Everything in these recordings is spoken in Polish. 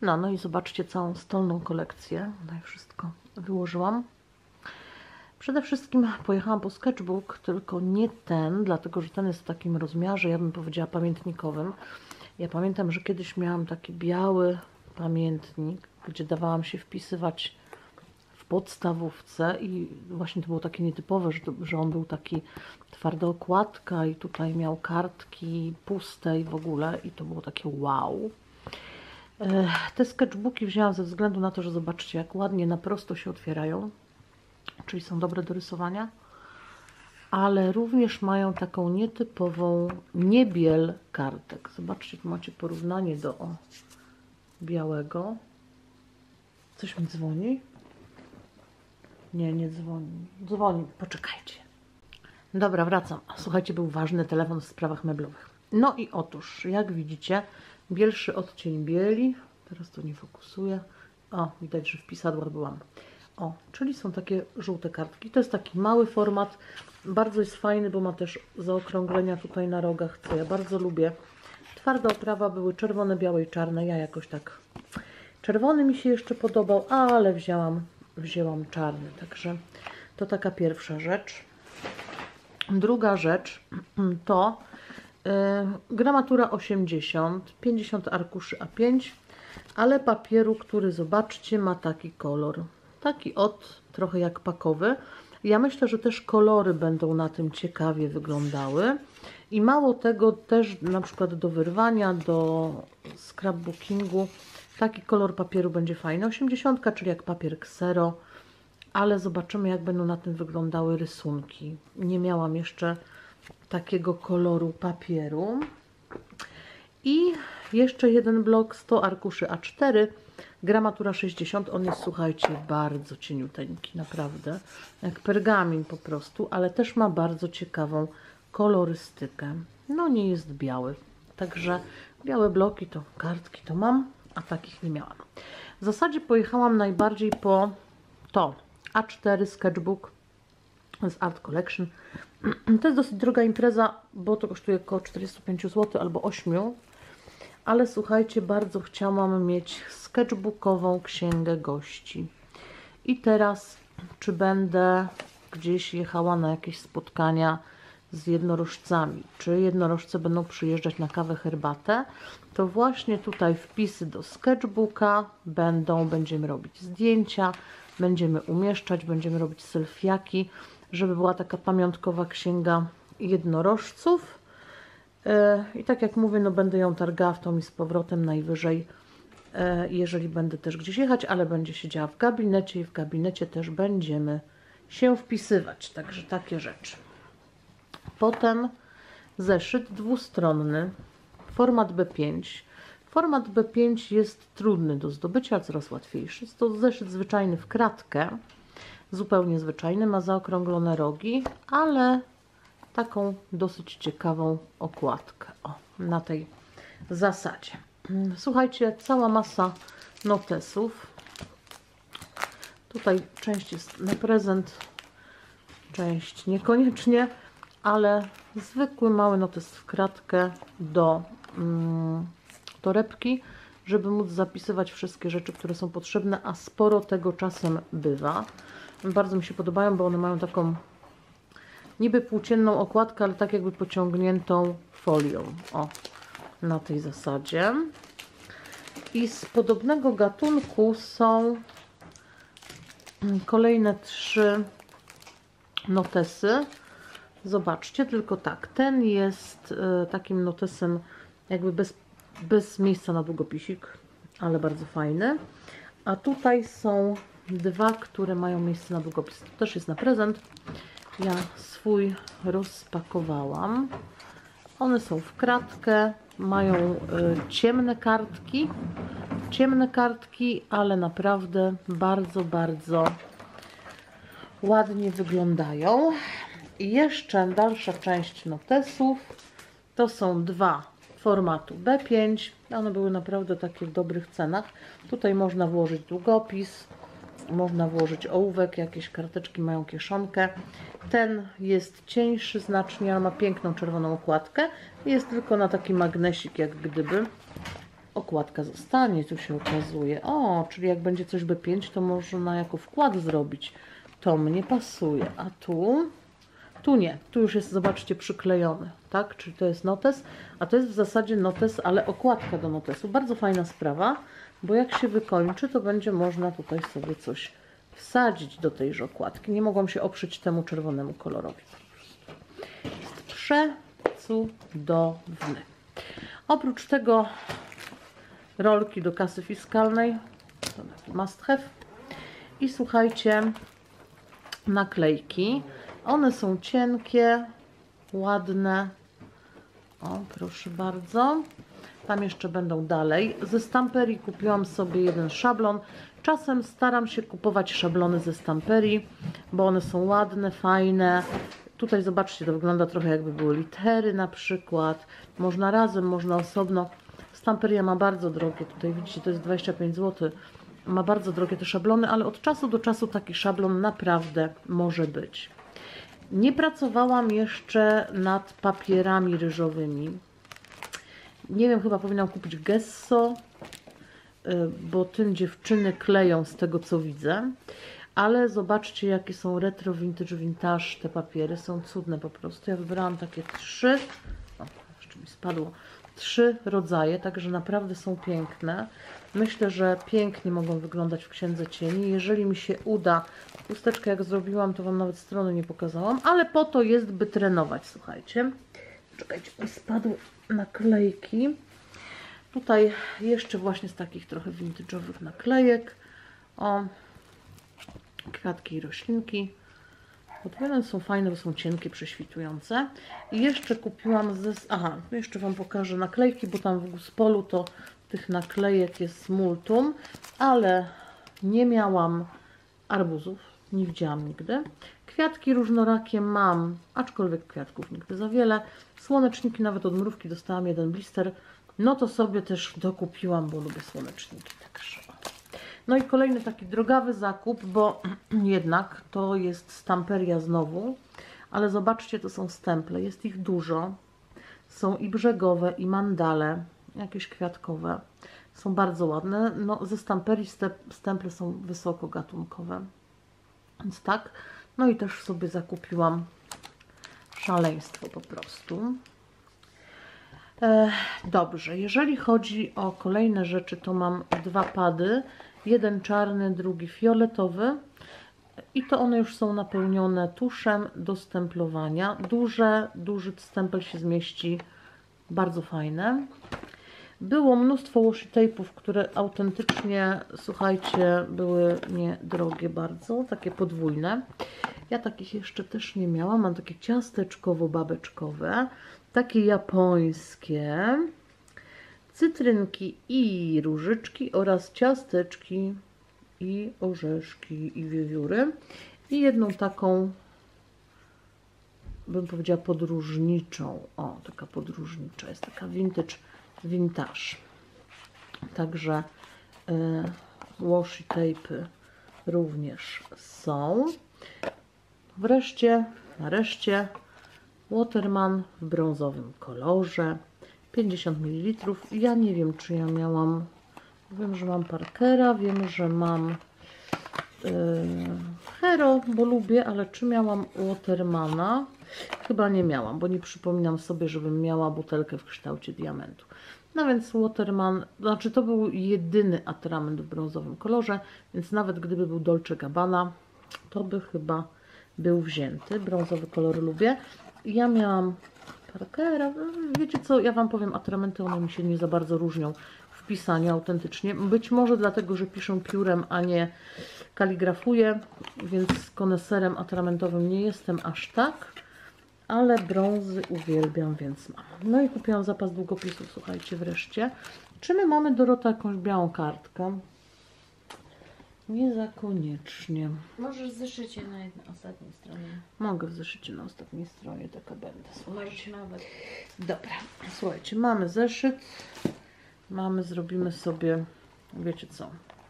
No i zobaczcie całą stolną kolekcję. Tutaj wszystko wyłożyłam. Przede wszystkim pojechałam po sketchbook, tylko nie ten, dlatego że ten jest w takim rozmiarze, ja bym powiedziała, pamiętnikowym. Ja pamiętam, że kiedyś miałam taki biały pamiętnik, gdzie dawałam się wpisywać w podstawówce i właśnie to było takie nietypowe, że on był taki twarda okładka i tutaj miał kartki puste i w ogóle i to było takie wow. Te sketchbooki wzięłam ze względu na to, że zobaczcie, jak ładnie na prosto się otwierają, czyli są dobre do rysowania, ale również mają taką nietypową niebiel kartek. Zobaczcie, tu macie porównanie do białego. Coś mi dzwoni? Nie, nie dzwoni. Dzwoni, poczekajcie. Dobra, wracam. Słuchajcie, był ważny telefon w sprawach meblowych. No i otóż, jak widzicie, bielszy odcień bieli. Teraz to nie fokusuje. O, widać, że w pisadłach byłam. O, czyli są takie żółte kartki. To jest taki mały format. Bardzo jest fajny, bo ma też zaokrąglenia tutaj na rogach, co ja bardzo lubię. Twarda oprawa, były czerwone, białe i czarne. Ja jakoś tak... Czerwony mi się jeszcze podobał, ale wzięłam czarny. Także to taka pierwsza rzecz. Druga rzecz to gramatura 80, 50 arkuszy A5, ale papieru, który zobaczcie ma taki kolor. Taki trochę jak pakowy. Ja myślę, że też kolory będą na tym ciekawie wyglądały. I mało tego, też na przykład do wyrwania, do scrapbookingu, taki kolor papieru będzie fajny. 80, czyli jak papier ksero, ale zobaczymy, jak będą na tym wyglądały rysunki. Nie miałam jeszcze takiego koloru papieru. I jeszcze jeden blok, 100 arkuszy A4, gramatura 60. On jest, słuchajcie, bardzo cieniuteńki, naprawdę. Jak pergamin po prostu, ale też ma bardzo ciekawą kolorystykę. No nie jest biały. Także białe bloki to kartki to mam, a takich nie miałam. W zasadzie pojechałam najbardziej po to A4 sketchbook z Art Collection. To jest dosyć droga impreza, bo to kosztuje około 45 zł albo 8. Ale słuchajcie, bardzo chciałam mieć sketchbookową księgę gości. I teraz, czy będę gdzieś jechała na jakieś spotkania z jednorożcami, czy jednorożce będą przyjeżdżać na kawę, herbatę, to właśnie tutaj wpisy do sketchbooka będziemy robić zdjęcia, będziemy umieszczać, będziemy robić selfiaki, żeby była taka pamiątkowa księga jednorożców. I tak jak mówię, no będę ją targała w tą i z powrotem najwyżej, jeżeli będę też gdzieś jechać, ale będzie siedziała w gabinecie i w gabinecie też będziemy się wpisywać. Także takie rzeczy. Potem zeszyt dwustronny, format B5. Format B5 jest trudny do zdobycia, ale coraz łatwiejszy. Jest to zeszyt zwyczajny w kratkę, zupełnie zwyczajny, ma zaokrąglone rogi, ale taką dosyć ciekawą okładkę. O, na tej zasadzie. Słuchajcie, cała masa notesów. Tutaj część jest na prezent, część niekoniecznie, ale zwykły mały notes w kratkę do torebki, żeby móc zapisywać wszystkie rzeczy, które są potrzebne, a sporo tego czasem bywa. Bardzo mi się podobają, bo one mają taką niby płócienną okładkę, ale tak jakby pociągniętą folią. O, na tej zasadzie. I z podobnego gatunku są kolejne 3 notesy. Zobaczcie, tylko tak, ten jest takim notesem jakby bez miejsca na długopisik, ale bardzo fajny. A tutaj są 2, które mają miejsce na długopis. To też jest na prezent. Ja swój rozpakowałam. One są w kratkę, mają ciemne kartki, ale naprawdę bardzo, bardzo ładnie wyglądają. I jeszcze dalsza część notesów to są 2 formatu B5. One były naprawdę takie w dobrych cenach. Tutaj można włożyć długopis, można włożyć ołówek, jakieś karteczki mają kieszonkę. Ten jest cieńszy znacznie, ale ma piękną czerwoną okładkę. Jest tylko na taki magnesik jak gdyby. okładka zostanie, tu się okazuje. O, czyli jak będzie coś B5, to można jako wkład zrobić. To mnie pasuje. A tu? Tu nie. Tu już jest, zobaczcie, przyklejony. Tak? Czyli to jest notes, a to jest w zasadzie notes, ale okładka do notesu. Bardzo fajna sprawa, bo jak się wykończy, to będzie można tutaj sobie coś wsadzić do tejże okładki. Nie mogłam się oprzeć temu czerwonemu kolorowi. Jest przecudowny. Oprócz tego rolki do kasy fiskalnej, to taki must have. I słuchajcie, naklejki. One są cienkie, ładne. O, proszę bardzo. Tam jeszcze będą dalej. Ze Stamperii kupiłam sobie jeden szablon. Czasem staram się kupować szablony ze Stamperii, bo one są ładne, fajne. Tutaj zobaczcie, to wygląda trochę jakby były litery na przykład. Można razem, można osobno. Stamperia ma bardzo drogie, tutaj widzicie, to jest 25 zł. Ma bardzo drogie te szablony, ale od czasu do czasu taki szablon naprawdę może być. Nie pracowałam jeszcze nad papierami ryżowymi. Nie wiem, chyba powinnam kupić Gesso, bo tym dziewczyny kleją z tego co widzę. Ale zobaczcie, jakie są retro, vintage te papiery. Są cudne po prostu. Ja wybrałam takie 3. O, jeszcze mi spadło. 3 rodzaje, także naprawdę są piękne. Myślę, że pięknie mogą wyglądać w Księdze Cieni. Jeżeli mi się uda, chusteczkę jak zrobiłam, to Wam nawet strony nie pokazałam, ale po to jest, by trenować, słuchajcie. Czekajcie, mi spadły naklejki. Tutaj jeszcze właśnie z takich trochę vintage'owych naklejek. O, kwiatki i roślinki. Podpowiadane są fajne, bo są cienkie, prześwitujące. I jeszcze kupiłam aha, jeszcze Wam pokażę naklejki, bo tam w Guspolu to tych naklejek jest multum, ale nie miałam arbuzów, nie widziałam nigdy. Kwiatki różnorakie mam, aczkolwiek kwiatków nigdy za wiele. Słoneczniki, nawet od Mrówki dostałam jeden blister. No to sobie też dokupiłam, bo lubię słoneczniki. Także. No i kolejny taki drogawy zakup, bo jednak to jest Stamperia znowu, ale zobaczcie, to są stemple, jest ich dużo. Są i brzegowe, i mandale, jakieś kwiatkowe. Są bardzo ładne. No, ze Stamperii stemple są wysoko gatunkowe. Więc tak. No i też sobie zakupiłam szaleństwo po prostu. Dobrze, jeżeli chodzi o kolejne rzeczy, to mam 2 pady. Jeden czarny, drugi fioletowy. I to one już są napełnione tuszem do stemplowania. Duży stempel się zmieści. Bardzo fajne. Było mnóstwo washi tape'ów, które autentycznie, słuchajcie, były niedrogie bardzo. Takie podwójne. Ja takich jeszcze też nie miałam. Mam takie ciasteczkowo-babeczkowe. Takie japońskie. Cytrynki i różyczki oraz ciasteczki i orzeszki i wiewióry. I jedną taką, bym powiedziała, podróżniczą. O, taka podróżnicza. Jest taka vintage. Także washi tape'y również są. Wreszcie, nareszcie, Waterman w brązowym kolorze. 50 ml. Ja nie wiem, czy ja miałam. Wiem, że mam Parkera, wiem, że mam Hero, bo lubię, ale czy miałam Watermana? Chyba nie miałam, bo nie przypominam sobie, żebym miała butelkę w kształcie diamentu. No więc Waterman, znaczy to był jedyny atrament w brązowym kolorze, więc nawet gdyby był Dolce Gabbana, to by chyba był wzięty. Brązowy kolor lubię. Ja miałam Parkera. Wiecie co, ja Wam powiem, atramenty one mi się nie za bardzo różnią w pisaniu autentycznie. Być może dlatego, że piszę piórem, a nie kaligrafuję, więc koneserem atramentowym nie jestem aż tak, ale brązy uwielbiam, więc mam. No i kupiłam zapas długopisów, słuchajcie, wreszcie. Czy my mamy, Dorota, jakąś białą kartkę? Nie za koniecznie. Możesz w zeszycie na ostatniej stronie. Mogę w zeszycie na ostatniej stronie, taka będę. Możesz nawet. Dobra, słuchajcie, mamy zeszyt. Zrobimy sobie, wiecie co,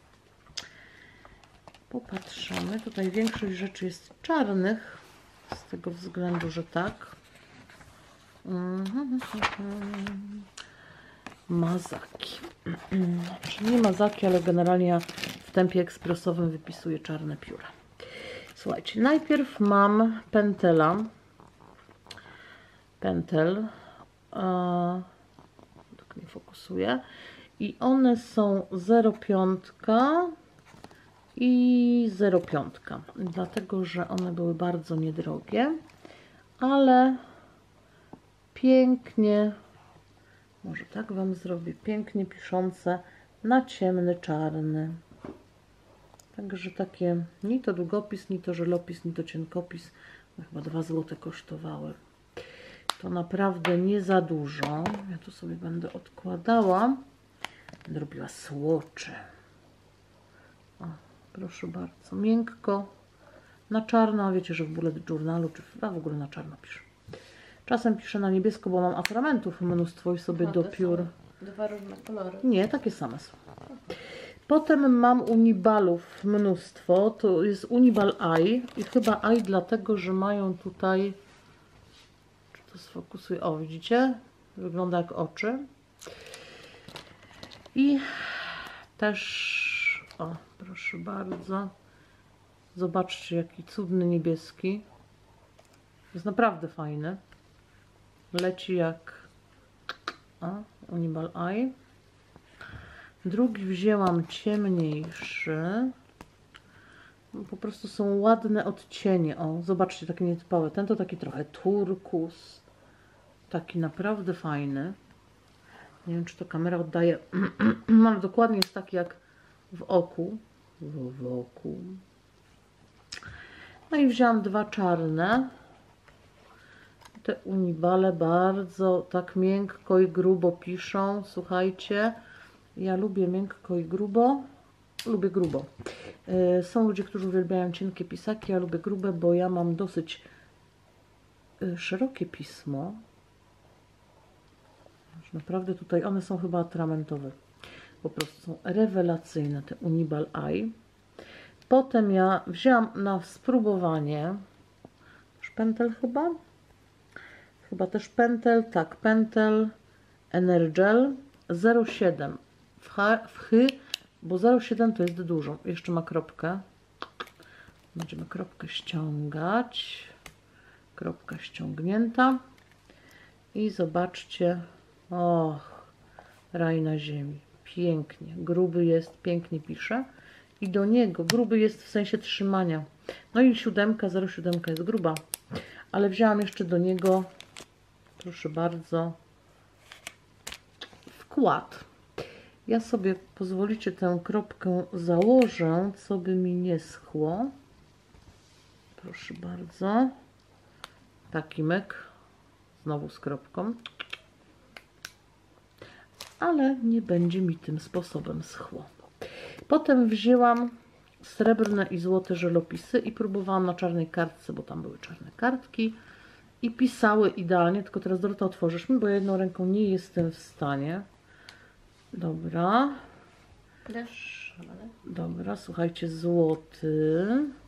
popatrzymy. Tutaj większość rzeczy jest czarnych, z tego względu, że tak. Mazaki. Czyli nie Mazaki, ale generalnie ja w tempie ekspresowym wypisuję czarne pióra. Słuchajcie, najpierw mam Pentela. Pentel. Tak nie fokusuje. I one są 0,5 i 0,5. Dlatego, że one były bardzo niedrogie, ale pięknie, może tak Wam zrobię, pięknie piszące na ciemny czarny. Także takie, ni to długopis, ni to żelopis, ni to cienkopis, chyba 2 zł kosztowały. To naprawdę nie za dużo. Ja tu sobie będę odkładała. Będę robiła słocze. O, proszę bardzo, miękko, na czarno, a wiecie, że w bullet journalu, czy w ogóle na czarno piszę. Czasem piszę na niebiesko, bo mam aframentów mnóstwo i sobie do piór. 2 różne kolory. Nie, takie same są. Potem mam unibalów mnóstwo. To jest Unibal Eye i chyba Eye dlatego, że mają tutaj, czy to sfokusuje, o widzicie, wygląda jak oczy. I też, o proszę bardzo, zobaczcie jaki cudny niebieski. Jest naprawdę fajny. Leci jak Unibal Eye. Drugi wzięłam ciemniejszy. Po prostu są ładne odcienie. O, zobaczcie, takie nietypowe. Ten to taki trochę turkus. Taki naprawdę fajny. Nie wiem, czy to kamera oddaje. Mam dokładnie jest taki jak w oku. W oku. No i wzięłam 2 czarne. Te Unibale bardzo tak miękko i grubo piszą. Słuchajcie, ja lubię miękko i grubo. Lubię grubo. Są ludzie, którzy uwielbiają cienkie pisaki. Ja lubię grube, bo ja mam dosyć szerokie pismo. Naprawdę tutaj one są chyba atramentowe. Po prostu są rewelacyjne te Unibal Eye. Potem ja wzięłam na spróbowanie Pentel chyba. Chyba też Pentel, tak, Pentel Energel 0,7 w chy, bo 0,7 to jest dużo. Jeszcze ma kropkę. Będziemy kropkę ściągać. Kropka ściągnięta. I zobaczcie, och, raj na ziemi. Pięknie, gruby jest, pięknie pisze. I do niego, gruby jest w sensie trzymania. No i 0,7 jest gruba. Ale wzięłam jeszcze do niego, proszę bardzo, wkład. Ja sobie, pozwolicie, tę kropkę założę, co by mi nie schło. Proszę bardzo. Taki myk. Znowu z kropką. Ale nie będzie mi tym sposobem schło. Potem wzięłam srebrne i złote żelopisy i próbowałam na czarnej kartce, bo tam były czarne kartki. I pisały idealnie, tylko teraz Dorota otworzysz mi, bo ja jedną ręką nie jestem w stanie. Dobra. Też, ale... Dobra, słuchajcie, złoty.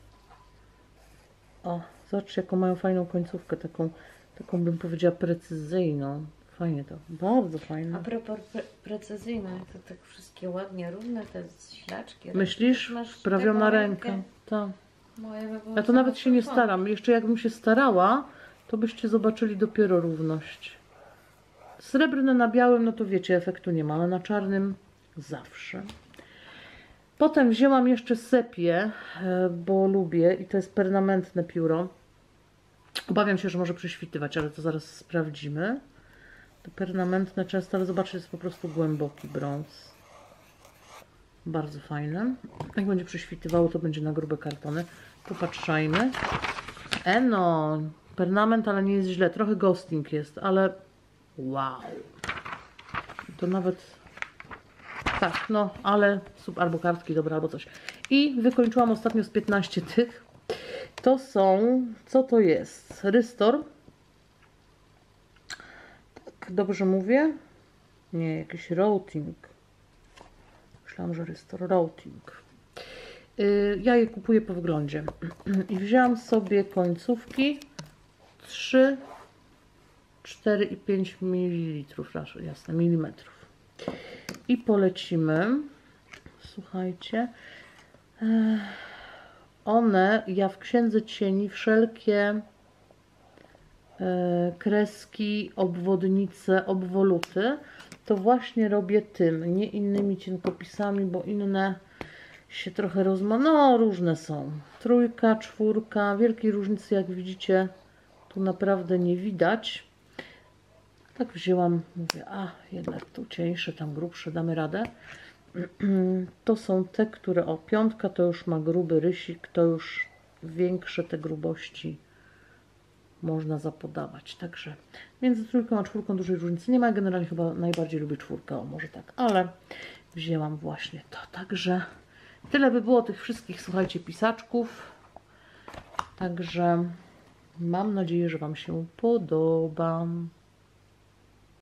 O, zobaczcie jaką mają fajną końcówkę, taką bym powiedziała precyzyjną. Fajnie to, bardzo fajne. A propos precyzyjne, to tak wszystkie ładnie, równe, te ślaczki. Myślisz? Wprawiona ręka. Tak. Moje by były Ja to nawet się nie same. staram. Jeszcze jakbym się starała, to byście zobaczyli dopiero równość. Srebrne na białym, no to wiecie, efektu nie ma, ale na czarnym zawsze. Potem wzięłam jeszcze sepię, bo lubię i to jest permanentne pióro. Obawiam się, że może prześwitywać, ale to zaraz sprawdzimy. To permanentne często, ale zobaczcie, jest po prostu głęboki brąz. Bardzo fajne. Jak będzie prześwitywało, to będzie na grube kartony. Popatrzajmy. No, permanent, ale nie jest źle. Trochę ghosting jest, ale wow. To nawet tak, no, ale albo kartki, dobra, albo coś. I wykończyłam ostatnio z 15 tych. To są, co to jest? Rystor. Tak, dobrze mówię? Nie, jakiś routing. Myślałam, że rystor, routing. Ja je kupuję po wyglądzie. I wzięłam sobie końcówki 3, 4 i 5 ml, jasne, milimetrów. I polecimy. Słuchajcie. One, ja w Księdze Cieni wszelkie kreski, obwodnice, obwoluty, to właśnie robię tym, nie innymi cienkopisami, bo inne się trochę no różne są. 3, 4, wielkiej różnicy jak widzicie tu naprawdę nie widać. Tak wzięłam, mówię, jednak tu cieńsze, tam grubsze, damy radę. To są te, które, 5 to już ma gruby rysik, to już większe te grubości można zapodawać. Także między 3 a 4 dużej różnicy nie ma. Generalnie chyba najbardziej lubię 4, może tak, ale wzięłam właśnie to. Także tyle by było tych wszystkich, słuchajcie, pisaczków. Także mam nadzieję, że Wam się podoba.